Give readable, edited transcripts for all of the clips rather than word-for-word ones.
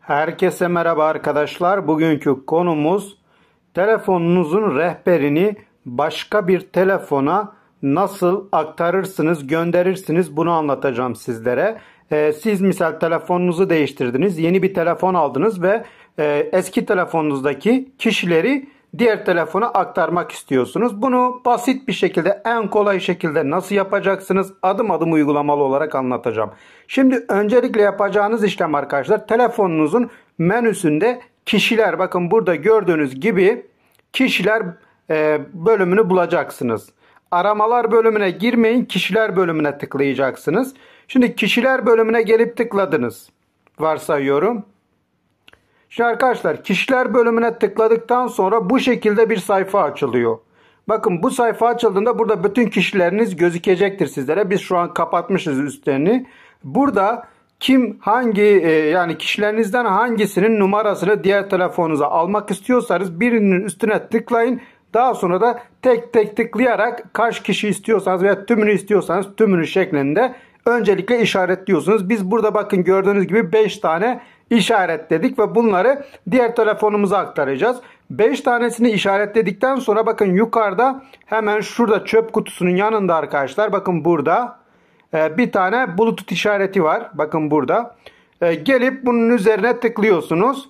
Herkese merhaba arkadaşlar. Bugünkü konumuz telefonunuzun rehberini başka bir telefona nasıl aktarırsınız, gönderirsiniz bunu anlatacağım sizlere. Siz misal telefonunuzu değiştirdiniz, yeni bir telefon aldınız ve eski telefonunuzdaki kişileri diğer telefona aktarmak istiyorsunuz. Bunu basit bir şekilde, en kolay şekilde nasıl yapacaksınız? Adım adım uygulamalı olarak anlatacağım. Şimdi öncelikle yapacağınız işlem arkadaşlar, telefonunuzun menüsünde kişiler, bakın burada gördüğünüz gibi kişiler bölümünü bulacaksınız. Aramalar bölümüne girmeyin, kişiler bölümüne tıklayacaksınız. Şimdi kişiler bölümüne gelip tıkladınız. Varsayıyorum. Şimdi arkadaşlar kişiler bölümüne tıkladıktan sonra bu şekilde bir sayfa açılıyor. Bakın bu sayfa açıldığında burada bütün kişileriniz gözükecektir sizlere. Biz şu an kapatmışız üstlerini. Burada kim yani kişilerinizden hangisinin numarasını diğer telefonunuza almak istiyorsanız birinin üstüne tıklayın. Daha sonra da tek tek tıklayarak kaç kişi istiyorsanız veya tümünü istiyorsanız tümünü şeklinde öncelikle işaretliyorsunuz. Biz burada bakın gördüğünüz gibi 5 tane işaretledik ve bunları diğer telefonumuza aktaracağız. 5 tanesini işaretledikten sonra bakın yukarıda hemen şurada çöp kutusunun yanında arkadaşlar, bakın burada bir tane Bluetooth işareti var. Bakın burada. Gelip bunun üzerine tıklıyorsunuz.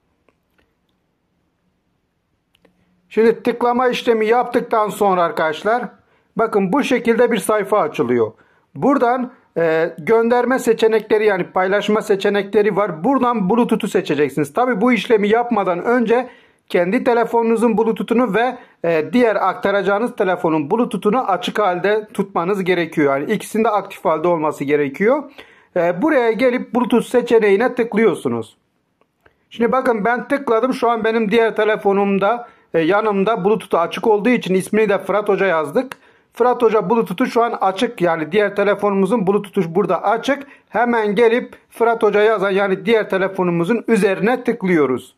Şimdi tıklama işlemi yaptıktan sonra arkadaşlar bakın bu şekilde bir sayfa açılıyor. Buradan gönderme seçenekleri, yani paylaşma seçenekleri var. Buradan Bluetooth'u seçeceksiniz. Tabi bu işlemi yapmadan önce kendi telefonunuzun Bluetooth'unu ve diğer aktaracağınız telefonun Bluetooth'unu açık halde tutmanız gerekiyor. Yani ikisinde aktif halde olması gerekiyor. Buraya gelip Bluetooth seçeneğine tıklıyorsunuz. Şimdi bakın ben tıkladım. Şu an benim diğer telefonumda yanımda Bluetooth açık olduğu için ismini de Fırat Hoca yazdık. Fırat Hoca Bluetooth'u şu an açık, yani diğer telefonumuzun Bluetooth'u burada açık. Hemen gelip Fırat Hoca yazan, yani diğer telefonumuzun üzerine tıklıyoruz.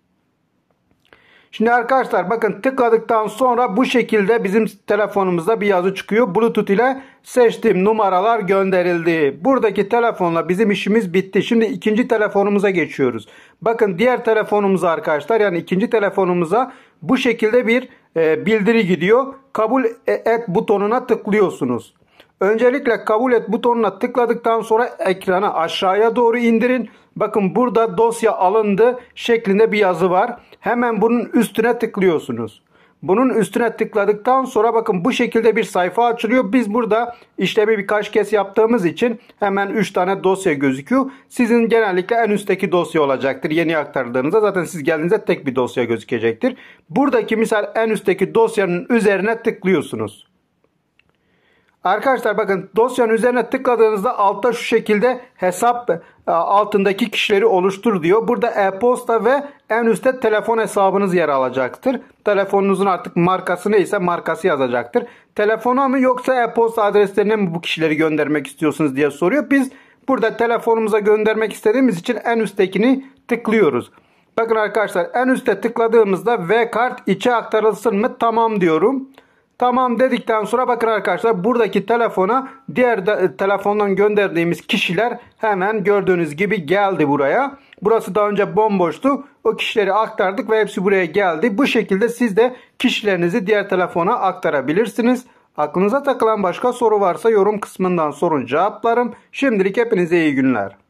Şimdi arkadaşlar bakın tıkladıktan sonra bu şekilde bizim telefonumuzda bir yazı çıkıyor. Bluetooth ile seçtiğim numaralar gönderildi. Buradaki telefonla bizim işimiz bitti. Şimdi ikinci telefonumuza geçiyoruz. Bakın diğer telefonumuza arkadaşlar, yani ikinci telefonumuza bu şekilde bir bildiri gidiyor. Kabul et butonuna tıklıyorsunuz. Öncelikle kabul et butonuna tıkladıktan sonra ekranı aşağıya doğru indirin. Bakın burada dosya alındı şeklinde bir yazı var. Hemen bunun üstüne tıklıyorsunuz. Bunun üstüne tıkladıktan sonra bakın bu şekilde bir sayfa açılıyor. Biz burada işlemi birkaç kez yaptığımız için hemen 3 tane dosya gözüküyor. Sizin genellikle en üstteki dosya olacaktır. Yeni aktardığınızda zaten siz geldiğinizde tek bir dosya gözükecektir. Buradaki misal en üstteki dosyanın üzerine tıklıyorsunuz. Arkadaşlar bakın dosyanın üzerine tıkladığınızda altta şu şekilde hesap altındaki kişileri oluştur diyor. Burada e-posta ve en üstte telefon hesabınız yer alacaktır. Telefonunuzun artık markası neyse markası yazacaktır. Telefona mı yoksa e-posta adreslerine mi bu kişileri göndermek istiyorsunuz diye soruyor. Biz burada telefonumuza göndermek istediğimiz için en üsttekini tıklıyoruz. Bakın arkadaşlar en üstte tıkladığımızda ve kart içe aktarılsın mı, tamam diyorum. Tamam dedikten sonra bakın arkadaşlar buradaki telefona diğer telefondan gönderdiğimiz kişiler hemen gördüğünüz gibi geldi buraya. Burası daha önce bomboştu. O kişileri aktardık ve hepsi buraya geldi. Bu şekilde siz de kişilerinizi diğer telefona aktarabilirsiniz. Aklınıza takılan başka soru varsa yorum kısmından sorun, cevaplarım. Şimdilik hepinize iyi günler.